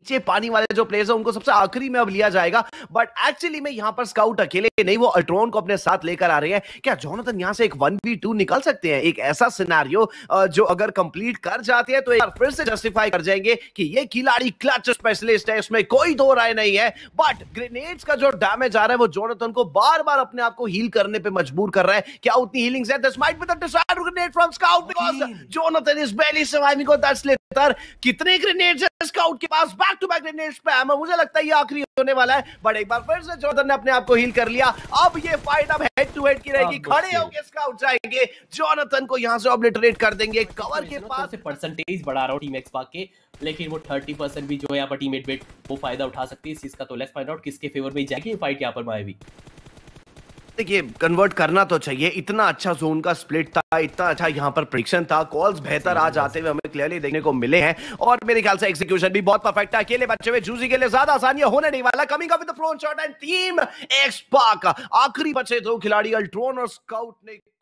नीचे पानी वाले जो प्लेयर्स हैं उनको सबसे आखिरी में अब लिया जाएगा। बट एक्चुअली में यहाँ पर स्काउट अकेले नहीं, वो अल्ट्रॉन को अपने साथ लेकर आ रहे हैं। क्या जोनाथन यहाँ से एक 1v2 निकल सकते हैं? एक ऐसा सिनेरियो जो अगर कंप्लीट कर जाते हैं तो एक बार फिर से जस्टिफाई कर जाएंगे कि ये खिलाड़ी क्लच स्पेशलिस्ट है, इसमें कोई दो राय नहीं है। बट ग्रेनेड्स का जो डैमेज आ रहा है वो जोनाथन को बार बार अपने आप को हील करने पे मजबूर कर रहा है। क्या उतनी हीलिंग्स है? This might be the decide grenade from Scout because Jonathan is barely surviving on that slither। कितने ग्रेनेड्स है स्काउट के पास? Back to back grenade spam. मुझे लगता है ये आखिरी होने वाला है, बट एक बार फिर से जोनाथन ने अपने आप को हील कर लिया। अब ये फाइट अब हेड टू हेड की रहेगी, खड़े होकर स्काउट जाएंगे, जोनाथन को यहां से ऑब्लिटरेट कर देंगे। कवर के पास परसेंटेज बढ़ा रहा हूं टीम एक्स के, लेकिन वो 30% भी जो है यहाँ पर टीम एडवेट वो फायदा उठा सकती है इस चीज का। तो लेट्स फाइंड आउट किसके फेवर में जाएगी ये फाइट यहाँ पर मायावी। देखिए, कन्वर्ट करना तो चाहिए। इतना अच्छा जोन का स्प्लिट था, इतना अच्छा यहाँ पर प्रेडिक्शन था, कॉल्स बेहतर आ जाते हुए हमें क्लियरली देखने को मिले हैं और मेरे ख्याल से एग्जीक्यूशन भी बहुत परफेक्ट है। अकेले बच्चे हुए जूजी के लिए ज्यादा आसानी होने नहीं वाला। Coming up with the front shot and team X Pak, आखिरी बचे दो खिलाड़ी अल्ट्रॉन और स्काउट ने